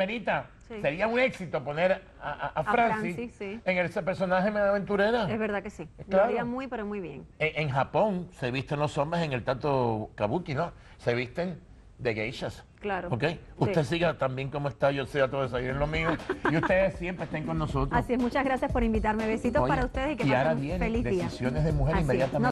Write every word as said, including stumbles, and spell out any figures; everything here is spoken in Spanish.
Carmelita, Sí. sería un éxito poner a, a, a Francis, Francis, sí. en ese personaje de aventurera. Es verdad que sí. Claro. Lo haría muy, pero muy bien. En, en Japón se visten los hombres en el tanto kabuki, ¿no? Se visten de geishas. Claro. ¿Ok? Usted Sí. siga también como está, yo sea todo eso ahí en lo mío. Y ustedes siempre estén con nosotros. Así es, muchas gracias por invitarme. Besitos Oye, para ustedes y que y ahora pasen un vienen feliz día. decisiones de mujer Así es. inmediatamente. No